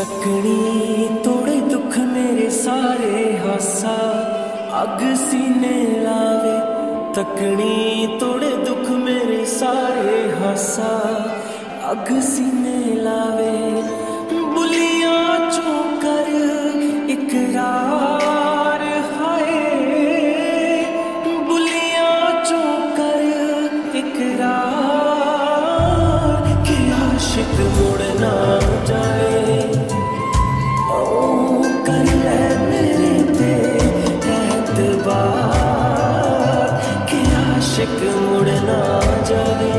तकनी तोड़े दुख मेरे सारे हासा अग सीने लावे। तकनी तोड़े दुख मेरे सारे हासा अग सीने लावे। बुलियां चो कर इकरार हाय, बुलियां चो कर इकरार कि आशिक मुड़ ना जाए। कर ले मेरे पे एतबार कि आशिक मुड़ ना जाए।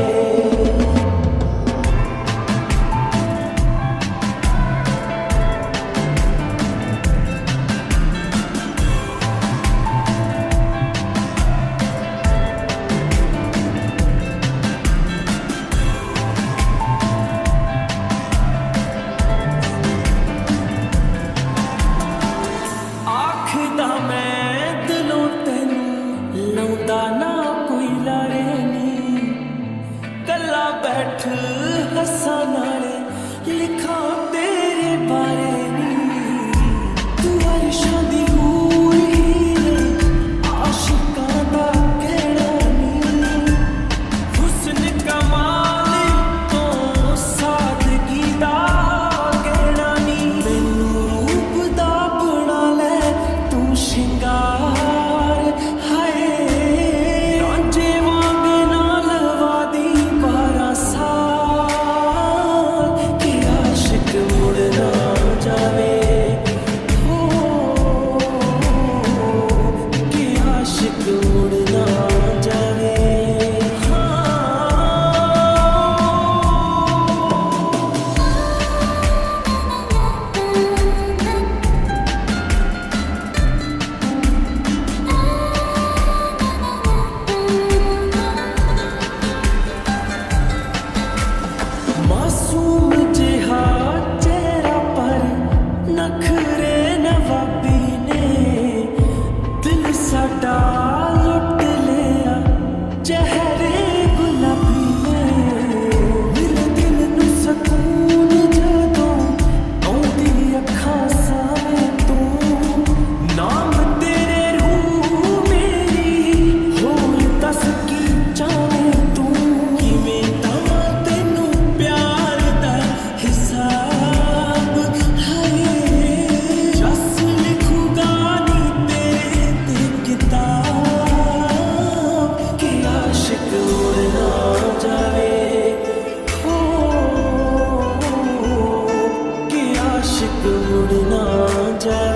बैठ हसा नाले लिखा तेरे बारे नी। तू अर्शां दी हूर ही आशिकां दा कहना नी। हुस्न कमाल तो सादगी दा कहना नी। मैनू रूप दा बना ले तू शिंगार हाय। रांझे वांग नाल वादी मासूम जिहा चेहरा पर नखरे नवाबी ने दिल साडा लुट लिया चेहरे गुलाबी ने। मेरे दिल नू सकून जदों आउंदी अखां सामने तू। नाम तेरे रूह मेरी होर दस की चाहे तू। किवें तां तेनू प्यार दा हिसाब हाय। जस लिखूगा नी तेरे ते किताब कि आशिक मुड़ ना जावे। ओ कि आशिक मुड़ ना जावे।